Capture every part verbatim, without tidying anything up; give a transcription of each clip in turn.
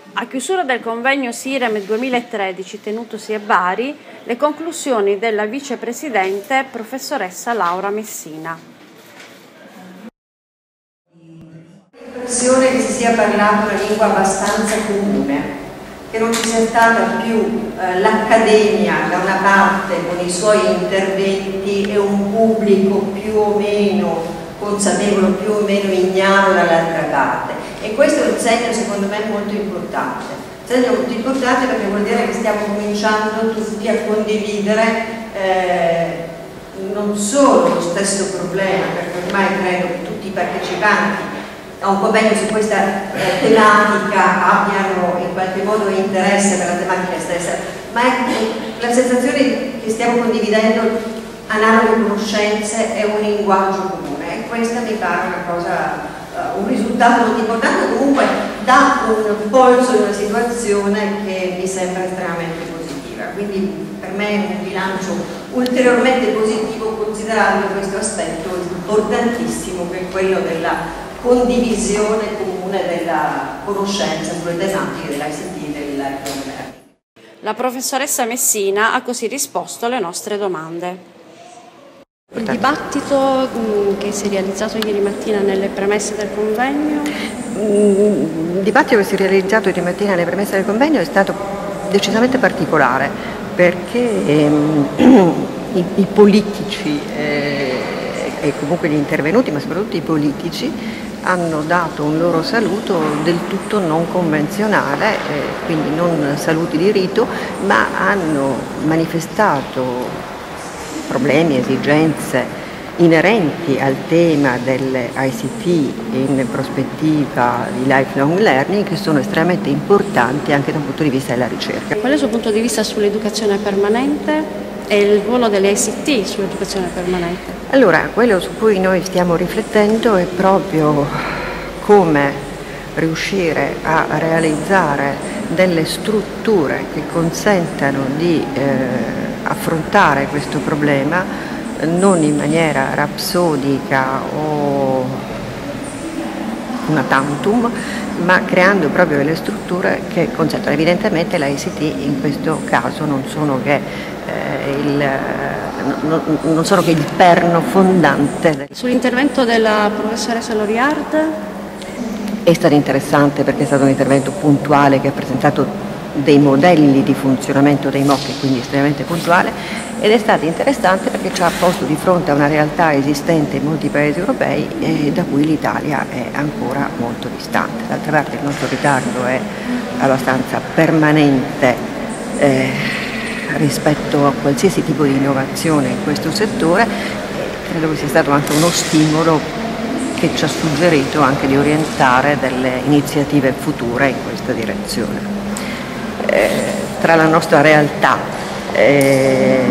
A chiusura del convegno SIREM duemilatredici tenutosi a Bari, le conclusioni della vicepresidente professoressa Laura Messina. L'impressione che si sia parlato una lingua abbastanza comune, che non ci sia stata più eh, l'accademia da una parte con i suoi interventi e un pubblico più o meno consapevole, più o meno ignaro dall'altra parte. E questo è un segno secondo me molto importante, un segno molto importante perché vuol dire che stiamo cominciando tutti a condividere eh, non solo lo stesso problema, perché ormai credo che tutti i partecipanti a un convegno su questa eh, tematica abbiano in qualche modo interesse per la tematica stessa, ma è la sensazione che stiamo condividendo analoghe conoscenze e un linguaggio comune, e questa mi pare una cosa, un risultato molto importante, comunque dà un polso in una situazione che mi sembra estremamente positiva. Quindi per me è un bilancio ulteriormente positivo, considerando questo aspetto importantissimo che è quello della condivisione comune della conoscenza sulle tematiche dell'I C T e del lifelong learning. La professoressa Messina ha così risposto alle nostre domande. Il dibattito che si è realizzato ieri mattina nelle premesse del convegno? Il dibattito che si è realizzato ieri mattina nelle premesse del convegno è stato decisamente particolare, perché ehm, i, i politici eh, e comunque gli intervenuti, ma soprattutto i politici, hanno dato un loro saluto del tutto non convenzionale, eh, quindi non saluti di rito, ma hanno manifestato problemi, esigenze inerenti al tema delle I C T in prospettiva di lifelong learning, che sono estremamente importanti anche da un punto di vista della ricerca. Qual è il suo punto di vista sull'educazione permanente e il ruolo delle I C T sull'educazione permanente? Allora, quello su cui noi stiamo riflettendo è proprio come riuscire a realizzare delle strutture che consentano di eh, affrontare questo problema non in maniera rapsodica o una tantum, ma creando proprio delle strutture che consentono. Evidentemente la I C T in questo caso non sono che, eh, il, non, non sono che il perno fondante. Sull'intervento della professoressa Loriard? È stato interessante perché è stato un intervento puntuale che ha presentato dei modelli di funzionamento dei M O C, quindi estremamente puntuale, ed è stato interessante perché ci ha posto di fronte a una realtà esistente in molti paesi europei e da cui l'Italia è ancora molto distante. D'altra parte il nostro ritardo è abbastanza permanente eh, rispetto a qualsiasi tipo di innovazione in questo settore, e credo che sia stato anche uno stimolo che ci ha suggerito anche di orientare delle iniziative future in questa direzione. Eh, tra la nostra realtà eh,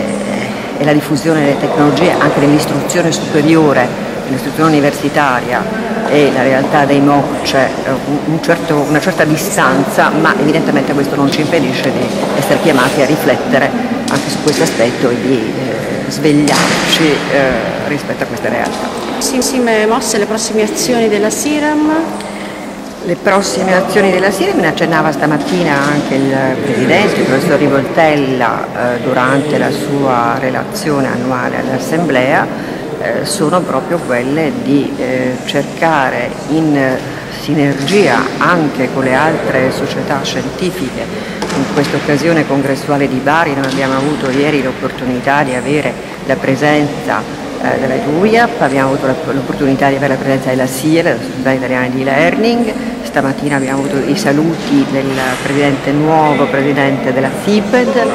e la diffusione delle tecnologie anche nell'istruzione superiore, nell'istruzione universitaria, e la realtà dei M O C c'è un, un certo, una certa distanza, ma evidentemente questo non ci impedisce di essere chiamati a riflettere anche su questo aspetto e di eh, svegliarci eh, rispetto a queste realtà. Prossime mosse, le prossime azioni della SIREM? Le prossime azioni della SIREM, ne accennava stamattina anche il Presidente, il Professor Rivoltella, eh, durante la sua relazione annuale all'Assemblea, eh, sono proprio quelle di eh, cercare in sinergia anche con le altre società scientifiche. In questa occasione congressuale di Bari noi abbiamo avuto ieri l'opportunità di avere la presenza della U I A P, abbiamo avuto l'opportunità di avere la presenza della S I E L, la Società Italiana di Learning. Stamattina abbiamo avuto i saluti del presidente nuovo, presidente della S I P E D,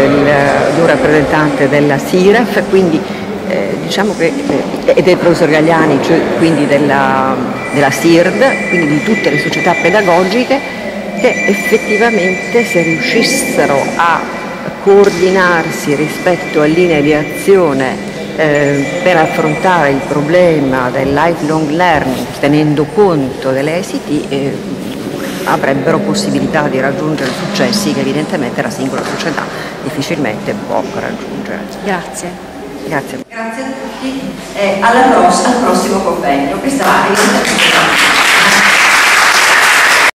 del rappresentante della S I R E F, quindi eh, diciamo che, eh, e del professor Gagliani, cioè, quindi della, della S I R D, quindi di tutte le società pedagogiche, che effettivamente, se riuscissero a coordinarsi rispetto a linee di azione Eh, per affrontare il problema del lifelong learning tenendo conto delle I C T, eh, avrebbero possibilità di raggiungere successi che evidentemente la singola società difficilmente può raggiungere. Grazie. Grazie. Grazie a tutti e alla prossima, al prossimo convegno. Questa è